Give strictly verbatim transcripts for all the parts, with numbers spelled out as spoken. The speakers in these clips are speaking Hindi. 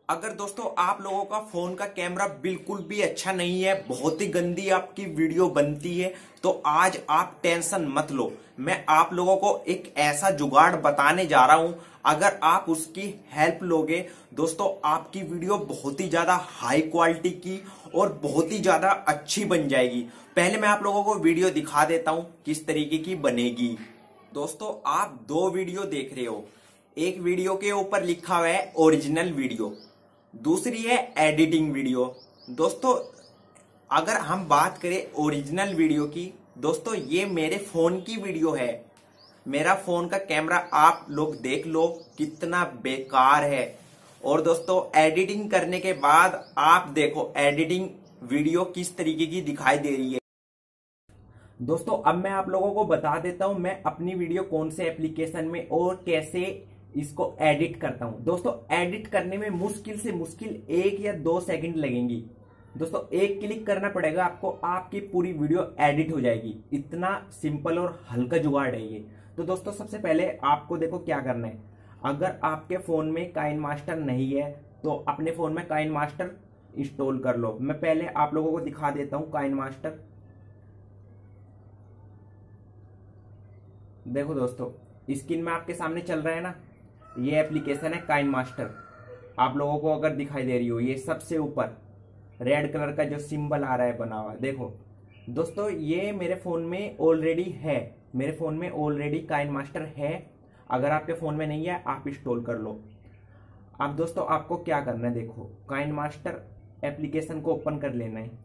अगर दोस्तों आप लोगों का फोन का कैमरा बिल्कुल भी अच्छा नहीं है, बहुत ही गंदी आपकी वीडियो बनती है, तो आज आप टेंशन मत लो। मैं आप लोगों को एक ऐसा जुगाड़ बताने जा रहा हूं। अगर आप उसकी हेल्प लोगे दोस्तों, आपकी वीडियो बहुत ही ज्यादा हाई क्वालिटी की और बहुत ही ज्यादा अच्छी बन जाएगी। पहले मैं आप लोगों को वीडियो दिखा देता हूं किस तरीके की बनेगी। दोस्तों आप दो वीडियो देख रहे हो। एक वीडियो के ऊपर लिखा हुआ है ओरिजिनल वीडियो, दूसरी है एडिटिंग वीडियो। दोस्तों अगर हम बात करें ओरिजिनल वीडियो की, दोस्तों ये मेरे फोन की वीडियो है। मेरा फोन का कैमरा आप लोग देख लो कितना बेकार है। और दोस्तों एडिटिंग करने के बाद आप देखो एडिटिंग वीडियो किस तरीके की दिखाई दे रही है। दोस्तों अब मैं आप लोगों को बता देता हूं मैं अपनी वीडियो कौन से एप्लीकेशन में और कैसे इसको एडिट करता हूं। दोस्तों एडिट करने में मुश्किल से मुश्किल एक या दो सेकंड लगेंगी। दोस्तों एक क्लिक करना पड़ेगा आपको, आपकी पूरी वीडियो एडिट हो जाएगी। इतना सिंपल और हल्का जुगाड़ है ये। तो दोस्तों सबसे पहले आपको देखो क्या करना है। अगर आपके फोन में काइनमास्टर नहीं है तो अपने फोन में काइनमास्टर इंस्टॉल कर लो। मैं पहले आप लोगों को दिखा देता हूं काइनमास्टर। देखो दोस्तों स्क्रीन में आपके सामने चल रहा है ना, ये एप्लीकेशन है काइनमास्टर। आप लोगों को अगर दिखाई दे रही हो, ये सबसे ऊपर रेड कलर का जो सिंबल आ रहा है बना हुआ, देखो दोस्तों ये मेरे फोन में ऑलरेडी है। मेरे फोन में ऑलरेडी काइनमास्टर है। अगर आपके फोन में नहीं है आप इंस्टॉल कर लो। अब दोस्तों आपको क्या करना है, देखो काइनमास्टर एप्लीकेशन को ओपन कर लेना है।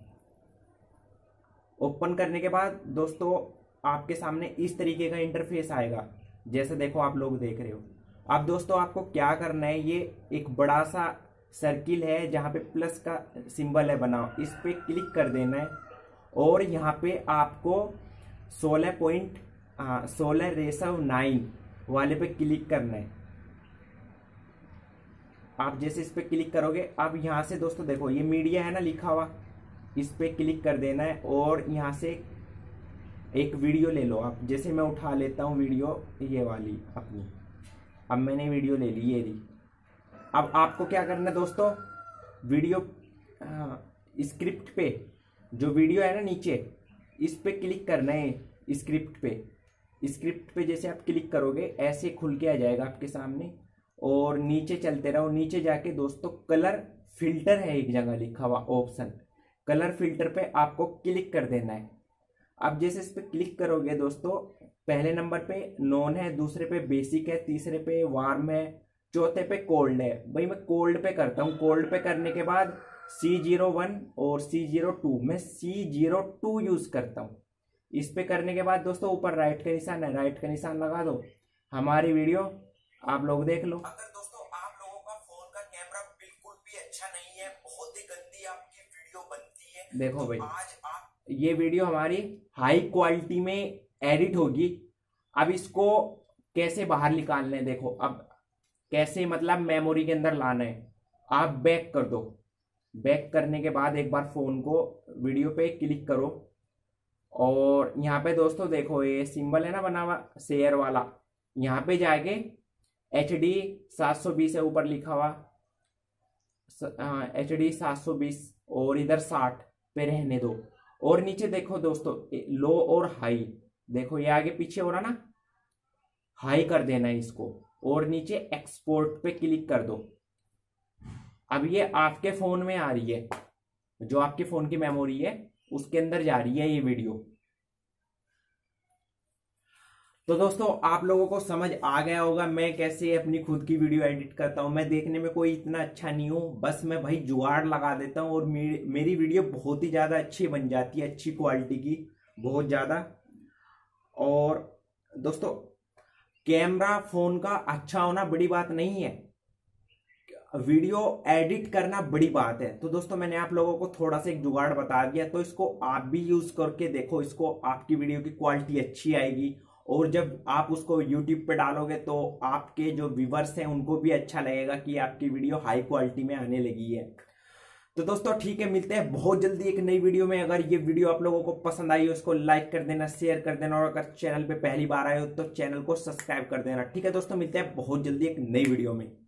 ओपन करने के बाद दोस्तों आपके सामने इस तरीके का इंटरफेस आएगा, जैसे देखो आप लोग देख रहे हो। अब दोस्तों आपको क्या करना है, ये एक बड़ा सा सर्किल है जहां पे प्लस का सिंबल है बना, इस पे क्लिक कर देना है। और यहाँ पे आपको सोलह पॉइंट सोलह रेशो नाइन वाले पे क्लिक करना है। आप जैसे इस पे क्लिक करोगे, अब यहाँ से दोस्तों देखो ये मीडिया है ना लिखा हुआ, इस पे क्लिक कर देना है। और यहाँ से एक वीडियो ले लो आप। जैसे मैं उठा लेता हूँ वीडियो ये वाली अपनी, अब मैंने वीडियो ले ली ये ली। अब आपको क्या करना है दोस्तों, वीडियो स्क्रिप्ट पे जो वीडियो है ना नीचे, इस पे क्लिक करना है। स्क्रिप्ट पे स्क्रिप्ट पे जैसे आप क्लिक करोगे ऐसे खुल के आ जाएगा आपके सामने। और नीचे चलते रहो, नीचे जाके दोस्तों कलर फिल्टर है एक जगह लिखा हुआ ऑप्शन, कलर फिल्टर पे आपको क्लिक कर देना है। अब जैसे इस पे क्लिक करोगे दोस्तों, पहले नंबर पे नॉन है, दूसरे पे बेसिक है, तीसरे पे वार्म है, चौथे पे कोल्ड है। भाई मैं कोल्ड पे करता हूँ। कोल्ड पे करने के बाद सी जीरो वन और सी जीरो टू, मैं सी जीरो टू यूज करता हूँ। इस पे करने के बाद दोस्तों ऊपर राइट का निशान है, राइट का निशान लगा दो। हमारी वीडियो आप लोग देख लो। अगर दोस्तों आप लोगों का फोन का कैमरा बिल्कुल भी अच्छा नहीं है, बहुत ही गंदी आपकी वीडियो बनती है, देखो भाई आज आप ये वीडियो हमारी हाई क्वालिटी में एडिट होगी। अब इसको कैसे बाहर निकालना है, देखो अब कैसे मतलब मेमोरी के अंदर लाना है। आप बैक कर दो। बैक करने के बाद एक बार फोन को वीडियो पे क्लिक करो और यहाँ पे दोस्तों देखो ये सिंबल है ना बना हुआ शेयर वाला, यहाँ पे जाके एच डी सात सौ बीस है ऊपर लिखा हुआ, एच डी सात सौ बीस और इधर साठ पे रहने दो। और नीचे देखो दोस्तों लो और हाई, देखो ये आगे पीछे हो रहा ना, हाई कर देना है इसको। और नीचे एक्सपोर्ट पे क्लिक कर दो। अब ये आपके फोन में आ रही है, जो आपके फोन की मेमोरी है उसके अंदर जा रही है ये वीडियो। तो दोस्तों आप लोगों को समझ आ गया होगा मैं कैसे अपनी खुद की वीडियो एडिट करता हूं। मैं देखने में कोई इतना अच्छा नहीं हूं, बस मैं भाई जुगाड़ लगा देता हूं और मेरी मेरी वीडियो बहुत ही ज्यादा अच्छी बन जाती है, अच्छी क्वालिटी की, बहुत ज्यादा। और दोस्तों कैमरा फोन का अच्छा होना बड़ी बात नहीं है, वीडियो एडिट करना बड़ी बात है। तो दोस्तों मैंने आप लोगों को थोड़ा सा एक जुगाड़ बता दिया, तो इसको आप भी यूज करके देखो। इसको आपकी वीडियो की क्वालिटी अच्छी आएगी और जब आप उसको यूट्यूब पे डालोगे तो आपके जो व्यूवर्स हैं उनको भी अच्छा लगेगा कि आपकी वीडियो हाई क्वालिटी में आने लगी है। तो दोस्तों ठीक है, मिलते हैं बहुत जल्दी एक नई वीडियो में। अगर ये वीडियो आप लोगों को पसंद आई हो इसको लाइक कर देना, शेयर कर देना और अगर चैनल पे पहली बार आए हो तो चैनल को सब्सक्राइब कर देना। ठीक है दोस्तों, मिलते हैं बहुत जल्दी एक नई वीडियो में।